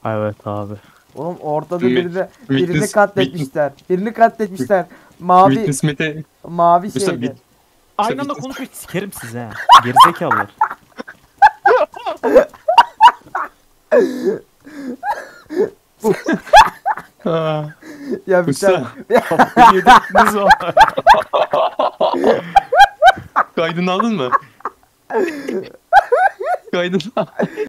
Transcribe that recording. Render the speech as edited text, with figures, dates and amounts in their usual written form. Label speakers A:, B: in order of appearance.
A: Evet abi.
B: Oğlum ortada
C: Mi-
B: birini
C: Witness-
B: katletmişler. Birini katletmişler. Mavi
C: Witness Mete.
B: mavi
C: Mesela
B: şeydi.
A: Aynı anda
C: Witness-
A: konuşuyor, sikerim sizi ha. Gerizekalılar.
C: Aa,
B: Ya bir
C: usta.
B: tane
A: Kafayı yedirdiniz o.
C: Kaydını aldın mı? Kaydını